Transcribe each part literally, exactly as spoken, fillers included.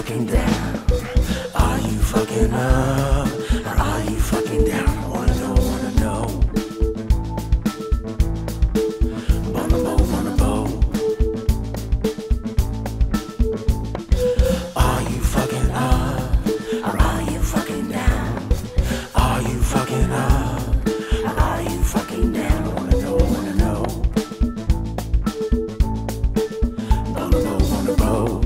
fucking down? Are you fucking up? Or are you fucking down? I wanna know, wanna know. Bonobo, Bonobo. Are you fucking up? Or are you fucking down? Are you fucking up? Or are you fucking down? I wanna know, wanna know. Bonobo, Bonobo.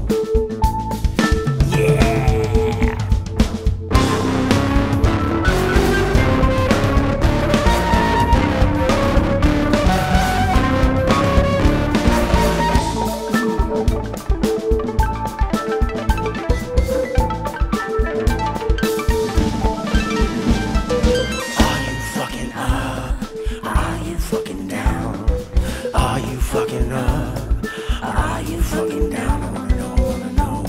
Are you fucking up? Or are you fucking down? I wanna know, wanna know.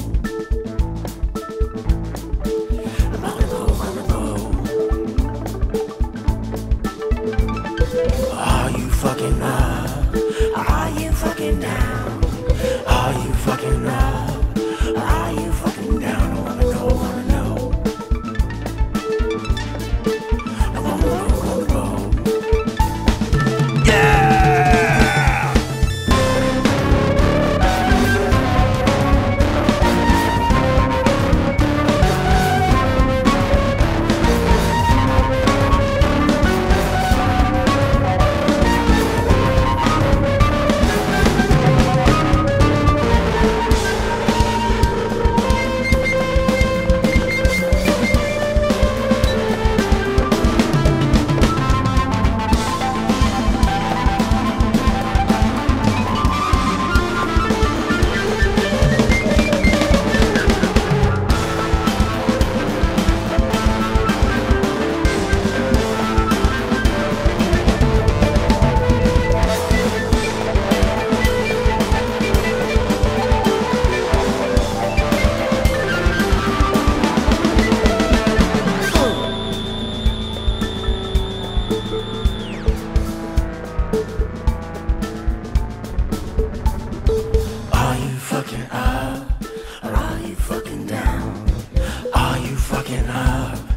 Bonobo, Bonobo. Are you fucking up? Or are you fucking down? Are you fucking up? Or are you fucking down? I wanna know, wanna know. Bonobo, Bonobo. Are you fucking up? Or are you fucking down? Are you fucking up?